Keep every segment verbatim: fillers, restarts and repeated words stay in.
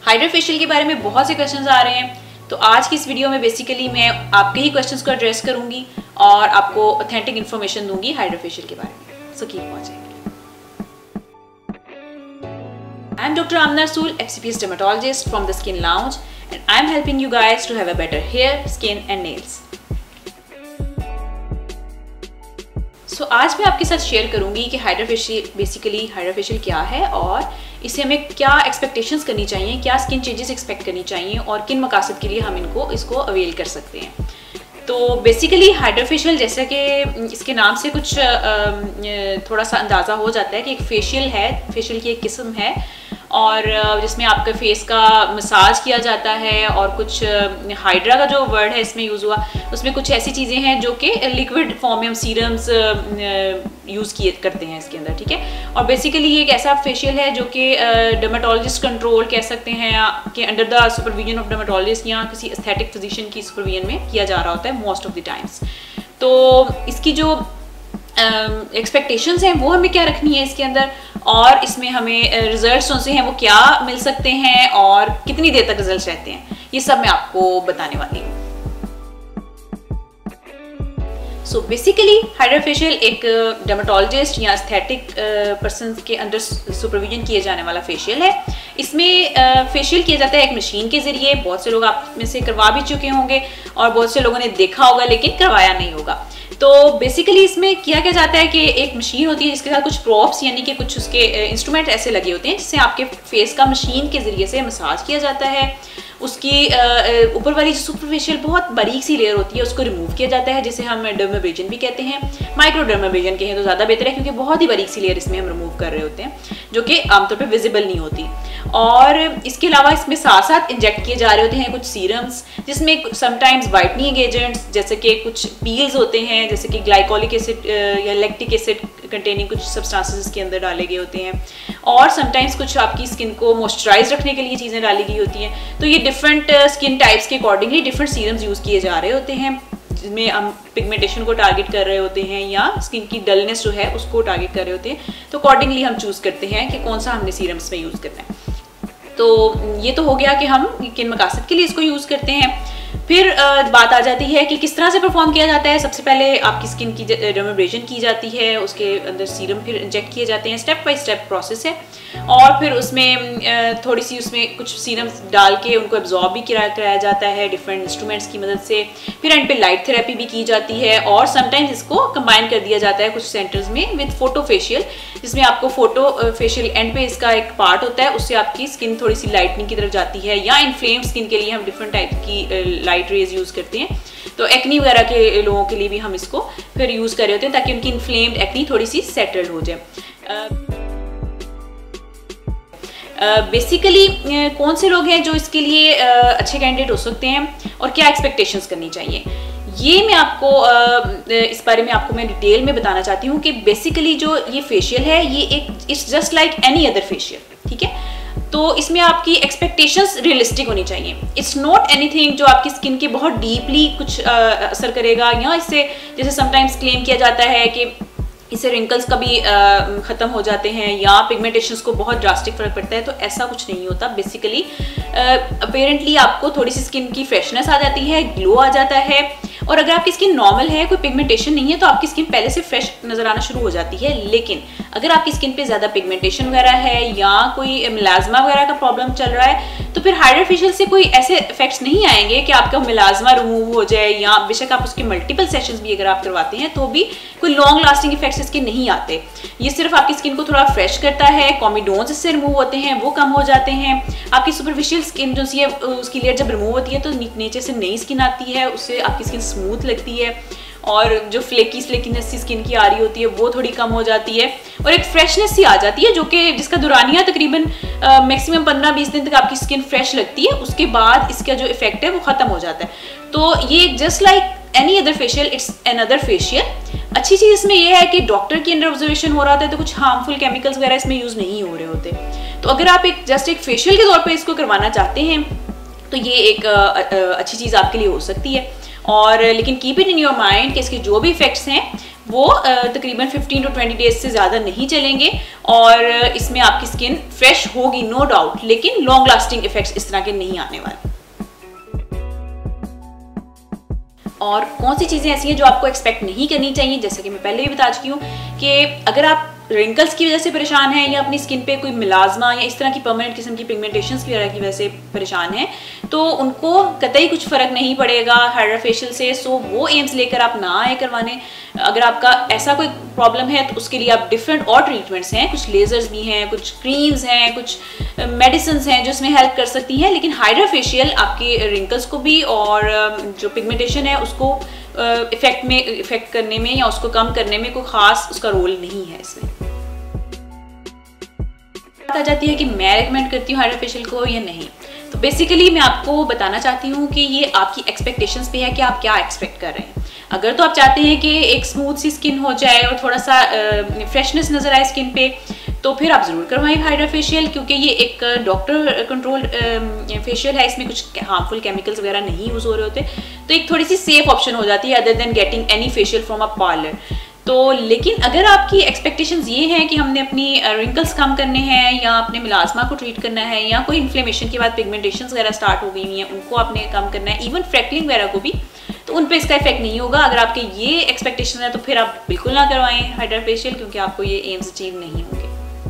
Hydra facial के बारे में बहुत से क्वेश्चंस आ रहे हैं, तो आज की इस वीडियो में बेसिकली मैं आपके ही क्वेश्चंस को एड्रेस करूंगी और आपको ऑथेंटिक इन्फॉर्मेशन दूंगी हाइड्रा फेशियल के बारे में। So keep watching. I am Doctor Amna Rasool, F C P S dermatologist from the Skin Lounge, and I am helping you guys to have a better hair, skin and nails. So आज मैं आपके साथ share करूंगी कि hydra facial basically hydra facial क्या है और इससे हमें क्या एक्सपेक्टेशंस करनी चाहिए, क्या स्किन चेंजेस एक्सपेक्ट करनी चाहिए और किन मकासद के लिए हम इनको इसको अवेल कर सकते हैं। तो बेसिकली हाइड्रा फेशियल जैसे कि इसके नाम से कुछ थोड़ा सा अंदाज़ा हो जाता है कि एक फेशियल है, फेशियल की एक किस्म है और जिसमें आपका फेस का मसाज किया जाता है और कुछ हाइड्रा का जो वर्ड है इसमें यूज़ हुआ, उसमें कुछ ऐसी चीज़ें हैं जो कि लिक्विड फॉर्म में हम सीरम्स यूज़ किए करते हैं इसके अंदर, ठीक है। और बेसिकली ये एक ऐसा फेशियल है जो कि डर्मेटोलॉजिस्ट कंट्रोल कह सकते हैं कि under the supervision of dermatologist या किसी एस्थेटिक फिजिशियन की सुपरविजन में किया जा रहा होता है मोस्ट ऑफ द टाइम्स। तो इसकी जो एक्सपेक्टेशंस uh, हैं वो हमें क्या रखनी है इसके अंदर और इसमें हमें रिजल्ट्स कौन से हैं वो क्या मिल सकते हैं और कितनी देर तक रिजल्ट्स रहते हैं, ये सब मैं आपको बताने वाली हूँ। सो बेसिकली हाइड्रा फेशियल एक डर्मेटोलॉजिस्ट या एस्थेटिक पर्सन के अंडर सुपरविजन किए जाने वाला फेशियल है। इसमें फेशियल किया जाता है एक मशीन के जरिए। बहुत से लोग आप में से करवा भी चुके होंगे और बहुत से लोगों ने देखा होगा लेकिन करवाया नहीं होगा। तो बेसिकली इसमें किया क्या जाता है कि एक मशीन होती है जिसके साथ कुछ प्रॉप्स यानी कि कुछ उसके इंस्ट्रूमेंट ऐसे लगे होते हैं जिससे आपके फेस का मशीन के जरिए से मसाज किया जाता है। उसकी ऊपर वाली जो सुपरफिशियल बहुत बारीक सी लेयर होती है उसको रिमूव किया जाता है, जिसे हम डर्मेब्रेजन भी कहते हैं। माइक्रो डर्मेब्रेजन कहें तो ज़्यादा बेहतर है क्योंकि बहुत ही बारीक सी लेयर इसमें हम रिमूव कर रहे होते हैं जो कि आमतौर पे विजिबल नहीं होती। और इसके अलावा इसमें साथ साथ इंजेक्ट किए जा रहे होते हैं कुछ सीरम्स जिसमें समटाइम्स वाइटनिंग एजेंट्स जैसे कि कुछ पील्स होते हैं, जैसे कि ग्लाइकोलिक एसिड या लैक्टिक एसिड कंटेनिंग कुछ सब्सटेंसेस के अंदर डाले गए होते हैं और समटाइम्स कुछ आपकी स्किन को मॉइस्चराइज रखने के लिए चीज़ें डाली गई होती हैं। तो ये डिफरेंट स्किन टाइप्स के अकॉर्डिंगली डिफरेंट सीरम्स यूज़ किए जा रहे होते हैं जिसमें हम पिगमेंटेशन को टारगेट कर रहे होते हैं या स्किन की डलनेस जो है उसको टारगेट कर रहे होते हैं। तो अकॉर्डिंगली हम चूज़ करते हैं कि कौन सा हमने सीरम्स में यूज़ करना है। तो ये तो हो गया कि हम किन मकासद के लिए इसको यूज़ करते हैं। फिर बात आ जाती है कि किस तरह से परफॉर्म किया जाता है। सबसे पहले आपकी स्किन की डर्मेब्रेजन की जाती है, उसके अंदर सीरम फिर इंजेक्ट किए जाते हैं, स्टेप बाय स्टेप प्रोसेस है। और फिर उसमें थोड़ी सी उसमें कुछ सीरम्स डाल के उनको एब्जॉर्ब भी कराया जाता है डिफरेंट इंस्ट्रूमेंट्स की मदद से। फिर एंड पे लाइट थेरेपी भी की जाती है और समटाइम्स इसको कंबाइन कर दिया जाता है कुछ सेंटर्स में विद फोटो फेशियल, जिसमें आपको फोटो फेशियल एंड पे इसका एक पार्ट होता है, उससे आपकी स्किन थोड़ी सी लाइटनिंग की तरफ जाती है। या इन्फ्लेम्ड स्किन के लिए हम डिफरेंट टाइप की लाइट रेज यूज़ करते हैं, तो एक्नी वगैरह के लोगों के लिए भी हम इसको फिर यूज़ कर रहे होते हैं ताकि उनकी इन्फ्लेम्ड एक्नी थोड़ी सी सेटल्ड हो जाए। बेसिकली uh, uh, कौन से लोग हैं जो इसके लिए uh, अच्छे कैंडिडेट हो सकते हैं और क्या एक्सपेक्टेशंस करनी चाहिए, ये मैं आपको uh, इस बारे में आपको मैं डिटेल में बताना चाहती हूँ कि बेसिकली जो ये फेशियल है ये एक it's just like any other facial, ठीक है। तो इसमें आपकी एक्सपेक्टेशंस रियलिस्टिक होनी चाहिए। इट्स नॉट एनीथिंग जो आपकी स्किन के बहुत डीपली कुछ uh, असर करेगा या इससे जैसे समटाइम्स क्लेम किया जाता है कि इससे रिंकल्स कभी ख़त्म हो जाते हैं या पिगमेंटेशंस को बहुत ड्रास्टिक फर्क पड़ता है, तो ऐसा कुछ नहीं होता। बेसिकली अपेरेंटली आपको थोड़ी सी स्किन की फ्रेशनेस आ जाती है, ग्लो आ जाता है और अगर आपकी स्किन नॉर्मल है, कोई पिगमेंटेशन नहीं है, तो आपकी स्किन पहले से फ्रेश नज़र आना शुरू हो जाती है। लेकिन अगर आपकी स्किन पे ज़्यादा पिगमेंटेशन वगैरह है या कोई मिलाजमा वगैरह का प्रॉब्लम चल रहा है तो फिर हाइड्रा फेशियल से कोई ऐसे इफेक्ट्स नहीं आएंगे कि आपका मिलाजमा रिमूव हो जाए या बेशक आप उसके मल्टीपल सेशंस भी अगर आप करवाते हैं तो भी कोई लॉन्ग लास्टिंग इफेक्ट्स इसके नहीं आते। ये सिर्फ आपकी स्किन को थोड़ा फ्रेश करता है, कॉमिडोन्स इससे रिमूव होते हैं वो कम हो जाते हैं। आपकी सुपरफिशियल स्किन जो सी है उसकी लेयर जब रिमूव होती है तो नीचे से नई स्किन आती है, उससे आपकी स्किन स्मूथ लगती है और जो फ्लेकी फ्लेकीनेस सी स्किन की आ रही होती है वो थोड़ी कम हो जाती है और एक फ्रेशनेस सी आ जाती है जो कि जिसका दुरानिया तकरीबन मैक्सिमम पंद्रह बीस दिन तक आपकी स्किन फ्रेश लगती है। उसके बाद इसका जो इफेक्ट है वो ख़त्म हो जाता है। तो ये just like any other facial, it's an other facial. अच्छी चीज़ इसमें यह है कि डॉक्टर की अंडर ऑब्जर्वेशन हो रहा होता है तो कुछ हार्मफुल केमिकल्स वगैरह इसमें यूज़ नहीं हो रहे होते। तो अगर आप एक जस्ट एक फेशियल के तौर पर इसको करवाना चाहते हैं तो ये एक अच्छी चीज़ आपके लिए हो सकती है। और लेकिन keep it in your mind कि इसके जो भी इफेक्ट्स हैं वो तकरीबन फिफ्टीन टू ट्वेंटी डेज से ज़्यादा नहीं चलेंगे और इसमें आपकी स्किन फ्रेश होगी नो डाउट, लेकिन लॉन्ग लास्टिंग इफेक्ट्स इस तरह के नहीं आने वाले। और कौन सी चीज़ें ऐसी हैं जो आपको एक्सपेक्ट नहीं करनी चाहिए, जैसे कि मैं पहले भी बता चुकी हूँ कि अगर आप रिंकल्स की वजह से परेशान हैं या अपनी स्किन पे कोई मिलाजमा या इस तरह की परमानेंट किस्म की पिगमेंटेशंस की वजह की वजह से परेशान हैं, तो उनको कतई कुछ फ़र्क नहीं पड़ेगा हाइड्रा फेशियल से। सो वो एम्स लेकर आप ना आए करवाने। अगर आपका ऐसा कोई प्रॉब्लम है तो उसके लिए आप डिफरेंट और ट्रीटमेंट्स हैं, कुछ लेजर्स भी हैं, कुछ क्रीम्स हैं, कुछ मेडिसिन हैं जो इसमें हेल्प कर सकती हैं, लेकिन हाइड्रा फेशियल आपके रिंकल्स को भी और जो पिगमेंटेशन है उसको इफेक्ट में इफेक्ट करने में या उसको कम करने में कोई ख़ास उसका रोल नहीं है इसमें। बात आ जाती है कि मैं रेकमेंड करती हूँ हाइड्रा फेशियल को या नहीं, तो बेसिकली मैं आपको बताना चाहती हूँ कि ये आपकी एक्सपेक्टेशंस पे है कि आप क्या एक्सपेक्ट कर रहे हैं। अगर तो आप चाहते हैं कि एक स्मूथ सी स्किन हो जाए और थोड़ा सा फ्रेशनेस नज़र आए स्किन पे, तो फिर आप ज़रूर करवाएं हाइड्रा फेशियल, क्योंकि ये एक डॉक्टर कंट्रोल फेशियल है, इसमें कुछ हार्मफुल केमिकल्स वगैरह नहीं यूज़ हो रहे होते, तो एक थोड़ी सी सेफ ऑप्शन हो जाती है other than getting any facial from a parlour. तो लेकिन अगर आपकी एक्सपेक्टेशंस ये हैं कि हमने अपनी रिंकल्स कम करने हैं या अपने मिलाजमा को ट्रीट करना है या कोई इन्फ्लेमेशन के बाद पिगमेंटेशंस वगैरह स्टार्ट हो गई हुई हैं उनको आपने कम करना है, इवन फ्रैक्लिंग वगैरह को भी, तो उन पे इसका इफेक्ट नहीं होगा। अगर आपके ये एक्सपेक्टेशन है तो फिर आप बिल्कुल ना करवाएं हाइड्रा फेशियल, क्योंकि आपको ये एम्स अचीव नहीं होंगे।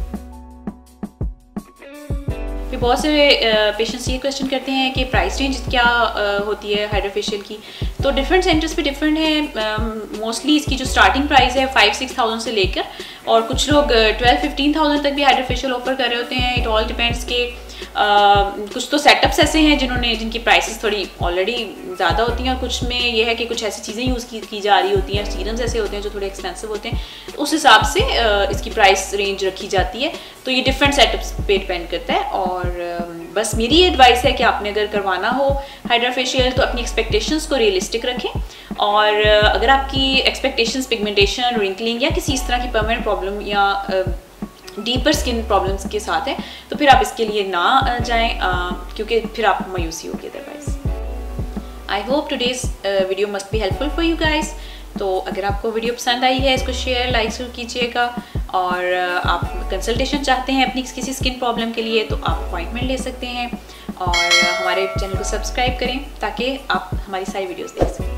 फिर बहुत से पेशेंट्स ये क्वेश्चन करते हैं कि प्राइस रेंज क्या होती है हाइड्रा फेशियल की, तो डिफरेंट सेंटर्स पे डिफरेंट है। मोस्टली इसकी जो स्टार्टिंग प्राइस है फाइव सिक्स थाउजेंड से लेकर, और कुछ लोग ट्वेल्व फिफ्टीन थाउजेंड तक भी हाइड्रा फेशियल ऑफर कर रहे होते हैं। इट ऑल डिपेंड्स के Uh, कुछ तो सेटअप्स ऐसे हैं जिन्होंने जिनकी प्राइसेस थोड़ी ऑलरेडी ज़्यादा होती हैं, और कुछ में ये है कि कुछ ऐसी चीज़ें यूज़ की, की जा रही होती हैं, सीरम्स ऐसे होते हैं जो थोड़े एक्सपेंसिव होते हैं, तो उस हिसाब से uh, इसकी प्राइस रेंज रखी जाती है। तो ये डिफरेंट सेटअप्स पे डिपेंड करता है। और uh, बस मेरी एडवाइस है कि आपने अगर करवाना हो हाइड्रा फेशियल तो अपनी एक्सपेक्टेशंस को रियलिस्टिक रखें, और uh, अगर आपकी एक्सपेक्टेशंस पिगमेंटेशन, रिंकलिंग या किसी इस तरह की परमानेंट प्रॉब्लम या uh, डीपर स्किन प्रॉब्लम्स के साथ है तो फिर आप इसके लिए ना जाएं, क्योंकि फिर आप मायूसी होगी otherwise. I hope today's video must be helpful for you guys. तो अगर आपको वीडियो पसंद आई है इसको शेयर लाइक जरूर कीजिएगा, और uh, आप कंसल्टेशन चाहते हैं अपनी किसी स्किन प्रॉब्लम के लिए तो आप अपॉइंटमेंट ले सकते हैं, और uh, हमारे चैनल को सब्सक्राइब करें ताकि आप हमारी सारी वीडियोज़ देख सकें।